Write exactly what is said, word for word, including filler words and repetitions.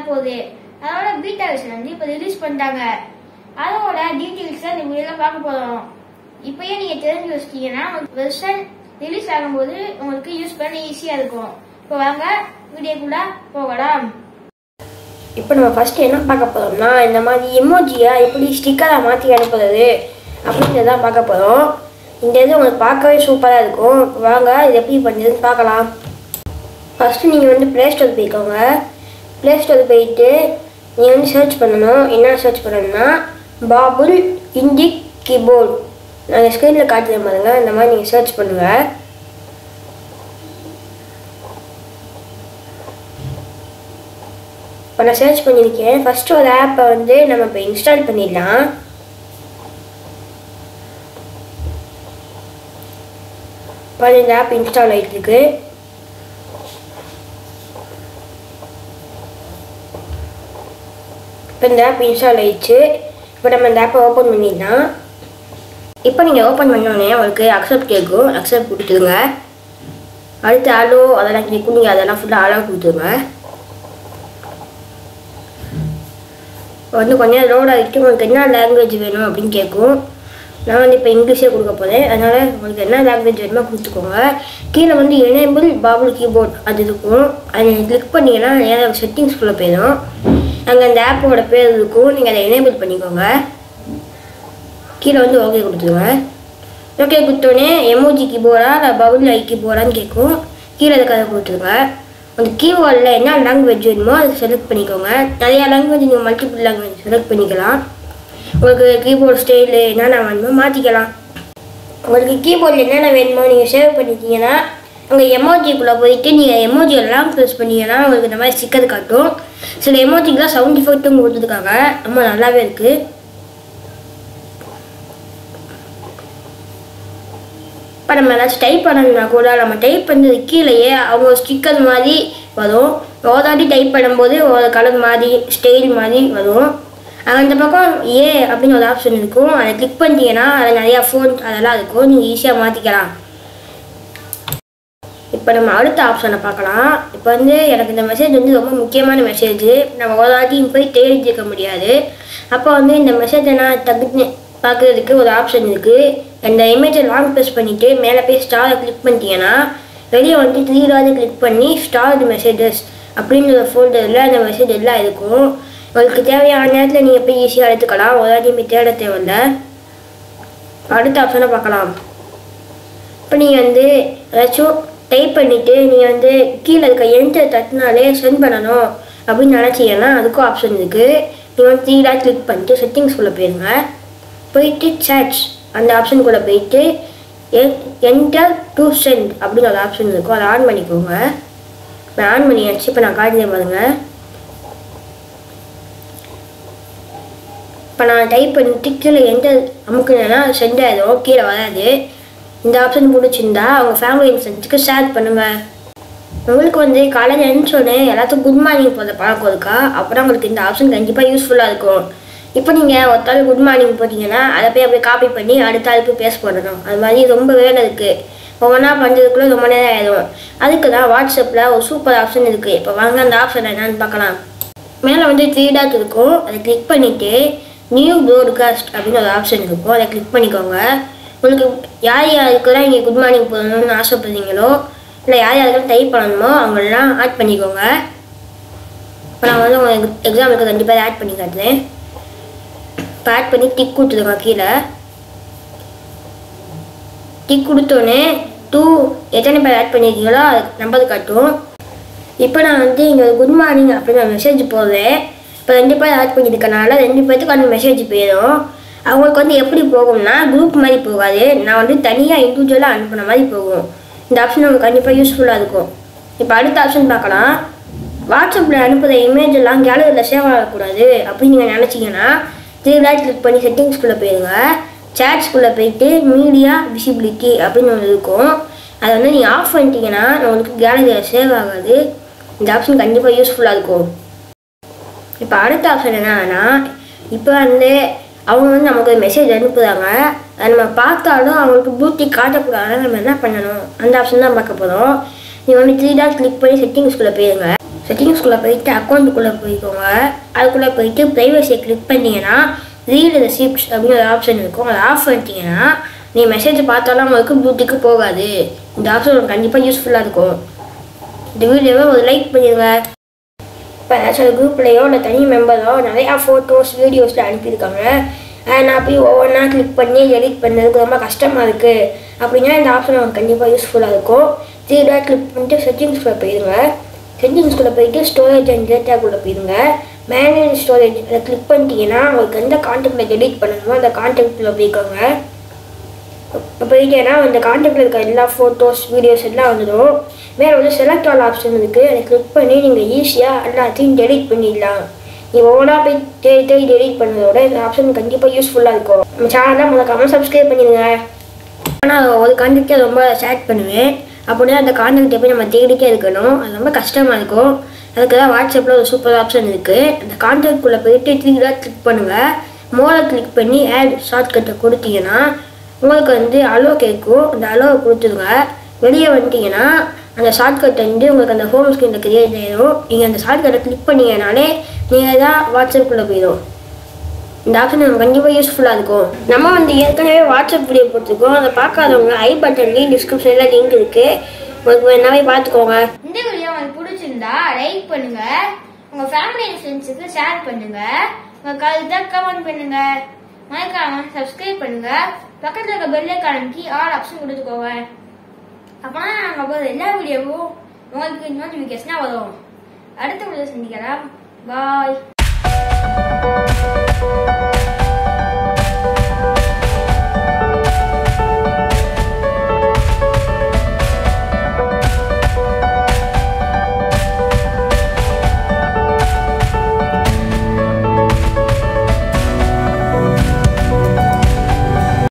வரப்போகுது. அதோட beta version வந்து இப்போ ரிலீஸ் பண்ணிட்டாங்க. அதோட டீட்டெயில்ஸ் தான் இந்த வீடியோல பார்க்க போறோம். இப்பயே நீங்க தெரிஞ்சு வச்சிட்டீங்கன்னா வெர்ஷன் ரிலீஸ் ஆகும்போது உங்களுக்கு யூஸ் பண்ண ஈஸியா இருக்கும். இப்போ வாங்க வீடியோக்குள்ள போகலாம். இப்போ நம்ம ஃபர்ஸ்ட் என்ன பார்க்க போறோம்னா இந்த மாதிரி எமோஜியை எப்படி ஸ்டிக்கரா மாற்றி அனுப்புறது அப்படின்றதான் பார்க்க போறோம். இந்த இது உங்களுக்கு பார்க்கவே சூப்பராக இருக்கும். வாங்க இது எப்படி பண்ணுறதுன்னு பார்க்கலாம். ஃபஸ்ட்டு நீங்கள் வந்து ப்ளே ஸ்டோர் போய்க்கோங்க. ப்ளே ஸ்டோர் போயிட்டு நீங்கள் வந்து சர்ச் பண்ணணும். என்ன சர்ச் பண்ணணும்னா பாபுல் இண்டிக் கீபோர்ட். நாங்கள் ஸ்க்ரீனில் காட்டுற பாருங்க. இந்த மாதிரி நீங்கள் சர்ச் பண்ணுங்கள். இப்போ நான் சர்ச் பண்ணியிருக்கேன். ஃபஸ்ட்டு ஒரு ஆப்பை வந்து நம்ம இப்போ இன்ஸ்டால் பண்ணிடலாம். இப்போ இந்த ஆப் இன்ஸ்டால் ஆகிட்டு இருக்கு. இப்போ இந்த ஆப் இன்ஸ்டால் ஆகிடுச்சு. இப்போ நம்ம இந்த ஆப்பை ஓப்பன் பண்ணிடலாம். இப்போ நீங்கள் ஓப்பன் பண்ணோடனே உங்களுக்கு அக்செப்ட் கேட்கும். அக்செப்ட் கொடுத்துருங்க. அடுத்து ஆலோ அதெல்லாம் கேட்கும். நீங்கள் அதெல்லாம் ஃபுல்லாக ஆலோ கொடுத்துருங்க. வந்து கொஞ்சம் லோட் ஆகிட்டு உங்களுக்கு என்ன லாங்குவேஜ் வேணும் அப்படின்னு கேட்கும். நான் வந்து இப்போ இங்கிலீஷே கொடுக்க போகிறேன். அதனால் உங்களுக்கு என்ன லாங்குவேஜ் வேணுமோ கொடுத்துக்கோங்க. கீழே வந்து எனேபிள் பாபுல் கீபோர்ட் அது இருக்கும். அதை நீங்கள் கிளிக் பண்ணிங்கன்னா நேராக செட்டிங்ஸ்குள்ளே போயிடும். அங்கே அந்த ஆப்போட பேர் இருக்கும். நீங்கள் அதை எனேபிள் பண்ணிக்கோங்க. கீழே வந்து ஓகே கொடுத்துருங்க. ஓகே கொடுத்தோடனே எமோஜி கீபோர்டா இல்லை பபுல் ஐ கீபோர்டான்னு கேட்கும். கீழே அதுக்காக கொடுத்துருங்க. அந்த கீபோர்டில் என்ன லாங்குவேஜ் வேணுமோ அதை செலக்ட் பண்ணிக்கோங்க. நிறையா லாங்குவேஜ் நீங்கள் மல்டிபிள் லாங்குவேஜ் செலக்ட் பண்ணிக்கலாம். உங்களுக்கு கீபோர்ட் ஸ்டைலு என்னென்ன வேணுமோ மாற்றிக்கலாம். உங்களுக்கு கீபோர்டில் என்னென்ன வேணுமோ நீங்கள் சேவ் பண்ணிட்டீங்கன்னா அங்கே எமோஜிக்குள்ளே போயிட்டு நீங்கள் எமோஜி எல்லாம் ப்ரெஸ் பண்ணிங்கன்னா உங்களுக்கு இந்த மாதிரி ஸ்டிக்கர் காட்டும். சில எமோஜிக்கெலாம் சவுண்ட் எஃபெக்ட்டும் கொடுத்துருக்காங்க. ரொம்ப நல்லாவே இருக்குது. இப்போ நம்ம ஏதாச்சும் டைப் பண்ணணும்னா கூட நம்ம டைப் பண்ணுறது கீழேயே அவங்க ஸ்டிக்கர் மாதிரி வரும். ஓதாட்டி டைப் பண்ணும்போது ஒரு கலர் மாதிரி ஸ்டைல் மாதிரி வரும். அந்த பக்கம் ஏ அப்படின்னு ஒரு ஆப்ஷன் இருக்கும். அதை கிளிக் பண்ணிட்டீங்கன்னா அதில் நிறையா ஃபோன் அதெல்லாம் இருக்கும். நீங்கள் ஈஸியாக மாற்றிக்கலாம். இப்போ நம்ம அடுத்த ஆப்ஷனை பார்க்கலாம். இப்போ வந்து எனக்கு இந்த மெசேஜ் வந்து ரொம்ப முக்கியமான மெசேஜ். நம்ம ஒரு வாட்டியும் போய் தேடிக்க முடியாது. அப்போ வந்து இந்த மெசேஜை நான் தகுதி பார்க்குறதுக்கு ஒரு ஆப்ஷன் இருக்குது. அந்த இமேஜை லாங் ப்ரெஸ் பண்ணிவிட்டு மேலே போய் ஸ்டாரை கிளிக் பண்ணிட்டீங்கன்னா வெளியே வந்து த்ரீ டாட் கிளிக் பண்ணி ஸ்டார்ட் மெசேஜஸ் அப்படின்ற ஒரு ஃபோல்டரில் அந்த மெசேஜ் எல்லாம் இருக்கும். உங்களுக்கு தேவையான நேரத்தில் நீங்கள் போய் ஈஸியாக எடுத்துக்கலாம். ஒரு வாட்டியும் போய் தேட தேவையில்லை. அடுத்த ஆப்ஷனை பார்க்கலாம். இப்போ நீங்கள் வந்து ஏதாச்சும் டைப் பண்ணிவிட்டு நீங்கள் வந்து கீழே இருக்க என்டர் தட்டினாலே சென்ட் பண்ணணும் அப்படின்னு நினச்சிங்கன்னா அதுக்கும் ஆப்ஷன் இருக்குது. நீங்கள் வந்து த்ரீ டாட் கிளிக் பண்ணிட்டு செட்டிங்ஸ்குள்ளே போயிருங்க. போயிட்டு சேட்ஸ் அந்த ஆப்ஷனுக்குள்ளே போயிட்டு என்டர் டு சென்ட் அப்படின்னு ஒரு ஆப்ஷன் இருக்கும். அதை ஆன் பண்ணிக்கோங்க. நான் ஆன் பண்ணியாச்சு. இப்போ நான் காட்டுறேன் பாருங்க. இப்போ நான் டைப் பண்ணிட்டு கீழே என்டர் அமுக்குனேன்னா சென்ட் ஆகிடும். கீழே வராது. இந்த ஆப்ஷன் பிடிச்சிருந்தா அவங்க ஃபேமிலி அண்ட் ஃப்ரெண்ட்ஸுக்கு ஷேர் பண்ணுங்கள். உங்களுக்கு வந்து காலையில் எழுந்தோடனே எல்லாத்துக்கும் குட் மார்னிங் போகிற பழக்கம் இருக்கா? அப்புறம் உங்களுக்கு இந்த ஆப்ஷன் கண்டிப்பாக யூஸ்ஃபுல்லாக இருக்கும். இப்போ நீங்கள் ஒருத்தாள் குட் மார்னிங் போட்டிங்கன்னா அதை போய் அப்படியே காப்பி பண்ணி அடுத்த ஆளுக்கு பேச போடணும். அது மாதிரி ரொம்ப வேலை இருக்குது. ஒவ்வொன்றா பண்ணுறதுக்குள்ளே ரொம்ப நேரம் ஆகிடும். அதுக்கு தான் வாட்ஸ்அப்பில் ஒரு சூப்பர் ஆப்ஷன் இருக்குது. இப்போ வாங்க அந்த ஆப்ஷன் என்னன்னு பார்க்கலாம். மேலே வந்து த்ரீ டாட் இருக்கும். அதை கிளிக் பண்ணிவிட்டு நியூ ப்ராட்காஸ்ட் அப்படின்னு ஒரு ஆப்ஷன் இருக்கும். அதை கிளிக் பண்ணிக்கோங்க. உங்களுக்கு யார் யாருக்கெல்லாம் இங்கே குட் மார்னிங் போடணும்னு ஆசைப்படுறீங்களோ இல்லை யார் யாருக்கெல்லாம் டைப் பண்ணணுமோ அவங்களெல்லாம் ஆட் பண்ணிக்கோங்க. இப்போ நான் வந்து உங்களுக்கு எக்ஸாம்பிளுக்கு ரெண்டு பேர் ஆட் பண்ணி காட்டுறேன். இப்போ ஆட் பண்ணி டிக் கொடுத்துருங்க. கீழே டிக் கொடுத்தோன்னே டூ எத்தனை பேர் ஆட் பண்ணியிருக்கீங்களோ அது நம்பர் காட்டும். இப்போ நான் வந்து இங்கே குட் மார்னிங் அப்படின்னு ஒரு மெசேஜ் போடுறேன். இப்போ ரெண்டு பேர் ஆட் பண்ணியிருக்கனால ரெண்டு பேர்த்துக்கு அந்த மெசேஜ் போயிடும். அவங்களுக்கு வந்து எப்படி போகும்னா குரூப் மாதிரி போகாது. நான் வந்து தனியாக இண்டிவிஜுவலாக அனுப்புன மாதிரி போகும். இந்த ஆப்ஷன் உங்களுக்கு கண்டிப்பாக யூஸ்ஃபுல்லாக இருக்கும். இப்போ அடுத்த ஆப்ஷன் பார்க்கலாம். வாட்ஸ்அப்பில் அனுப்புகிற இமேஜ் எல்லாம் கேலரியில் சேவ் ஆகக்கூடாது அப்படின்னு நீங்கள் நினச்சிங்கன்னா த்ரீ டாட் கிளிக் பண்ணி செட்டிங்ஸ்குள்ளே போயிடுங்க. சேட்ஸ்குள்ளே போயிட்டு மீடியா விசிபிலிட்டி அப்படின்னு ஒன்று இருக்கும். அதை வந்து நீங்கள் ஆஃப் பண்ணிட்டீங்கன்னா உங்களுக்கு கேலரியில் சேவ் ஆகாது. இந்த ஆப்ஷன் கண்டிப்பாக யூஸ்ஃபுல்லாக இருக்கும். இப்போ அடுத்த ஆப்ஷன் என்னன்னா இப்போ வந்து அவங்க வந்து நமக்கு ஒரு மெசேஜ் அனுப்புகிறாங்க. அதை நம்ம பார்த்தாலும் அவங்களுக்கு பூட்டி காட்டக்கூடாது. நம்ம என்ன பண்ணணும் அந்த ஆப்ஷன் தான் பார்க்க போகிறோம். நீங்கள் வந்து த்ரீ டாட் கிளிக் பண்ணி செட்டிங்ஸ்குள்ளே போயிருங்க. செட்டிங்ஸ்குள்ளே போயிட்டு அக்கௌண்ட்டுக்குள்ளே போய்க்கோங்க. அதுக்குள்ளே போயிட்டு ப்ரைவசியை கிளிக் பண்ணிங்கன்னா ரீட் ரெசிப்ட்ஸ் அப்படின்னு ஒரு ஆப்ஷன் இருக்கும். அதை ஆஃப் பண்ணிட்டீங்கன்னா நீ மெசேஜ் பார்த்தாலும் உங்களுக்கு ப்ளூடூத்துக்கு போகாது. இந்த ஆப்ஷன் உங்களுக்கு கண்டிப்பாக யூஸ்ஃபுல்லாக இருக்கும். இந்த வீடியோவை ஒரு லைக் பண்ணிடுங்க. இப்போ ஏதாச்சும் குரூப்லேயோ இல்லை தனி மெம்பரோ நிறையா ஃபோட்டோஸ் வீடியோஸில் அனுப்பியிருக்காங்க. நான் போய் ஒவ்வொன்றா கிளிக் பண்ணி எடிட் பண்ணுறதுக்கு ரொம்ப கஷ்டமாக இருக்குது அப்படின்னா இந்த ஆப்ஷன் உங்களுக்கு கண்டிப்பாக யூஸ்ஃபுல்லாக இருக்கும். த்ரீடாக கிளிக் பண்ணிட்டு செட்டிங்ஸ்குள்ளே போயிடுங்க. செட்டிங்ஸ்குள்ளே போயிட்டு ஸ்டோரேஜ் அண்ட் டேட்டாக்குள்ளே போயிடுங்க. மேனேஜ் ஸ்டோரேஜ் அதை கிளிக் பண்ணிட்டீங்கன்னா உங்களுக்கு எந்த கான்டாக்டில் எடிட் பண்ணணுமோ அந்த கான்டாக்டில் போய்க்கோங்க. போயிட்டேன்னா அந்த கான்டாக்டில் இருக்க எல்லா ஃபோட்டோஸ் வீடியோஸ் எல்லாம் வந்துடும். மேலே வந்து செலக்ட் ஆல் ஆப்ஷன் இருக்குது. அதை கிளிக் பண்ணி நீங்கள் ஈஸியாக எல்லாத்தையும் டெலிட் பண்ணிடலாம். நீ ஒவ்வொன்றா போய் தேடி தேடி டெலிட் பண்ணுறதோட இந்த ஆப்ஷன் கண்டிப்பாக யூஸ்ஃபுல்லாக இருக்கும். நம்ம சேனலில் மறக்காமல் சப்ஸ்கிரைப் பண்ணிடுங்க. ஆனால் ஒரு கான்டாக்டை ரொம்ப ஷேர் பண்ணுவேன். அப்படின்னா அந்த கான்டாக்டை போய் நம்ம தேடிட்டே இருக்கணும். அது ரொம்ப கஷ்டமாக இருக்கும். அதுக்கு தான் வாட்ஸ்அப்பில் ஒரு சூப்பர் ஆப்ஷன் இருக்குது. அந்த கான்டாக்ட்குள்ளே போயிட்டு த்ரீடாக கிளிக் பண்ணுங்கள். மோலை கிளிக் பண்ணி ஆட் ஷார்ட்கட்டை கொடுத்தீங்கன்னா உங்களுக்கு வந்து அலோ கேட்கும். அந்த அலோவை கொடுத்துருங்க. வெளியே வந்துட்டீங்கன்னா அந்த ஷார்ட்கட் வந்து உங்களுக்கு அந்த ஹோம் ஸ்க்ரீனில் கிரியேட் ஆகிடும். நீங்கள் அந்த ஷார்ட்கட்டை கிளிக் பண்ணிங்கனாலே நீங்கள் தான் வாட்ஸ்அப்புக்குள்ளே போயிடும். இந்த ஆப்ஷன் நமக்கு கண்டிப்பாக யூஸ்ஃபுல்லாக இருக்கும். நம்ம வந்து ஏற்கனவே வாட்ஸ்அப் வீடியோ போட்டிருக்கோம். அதை பார்க்காதவங்க ஐ பட்டன்லேயும் டிஸ்கிரிப்ஷனில் லிங்க் இருக்குது. உங்களுக்கு வேணாவே பார்த்துக்கோங்க. இந்த வீடியோ உங்களுக்கு பிடிச்சிருந்தா லைக் பண்ணுங்க, உங்க ஃபேமிலி அண்ட் ஃப்ரெண்ட்ஸுக்கு ஷேர் பண்ணுங்க, உங்க கருத்தை கமெண்ட் பண்ணுங்க, மறக்காம சப்ஸ்கிரைப் பண்ணுங்க. பக்கத்தில் இருக்க பெல் ஐகானுக்கு ஆல் ஆப்ஷன் கொடுத்துக்கோங்க. அப்போனா நாங்கள் போகிற எல்லா வீடியோவும் உங்களுக்கு நோட்டிஃபிகேஷனாக வரும். அடுத்த வீடியோ சந்திக்கலாம். பாய்.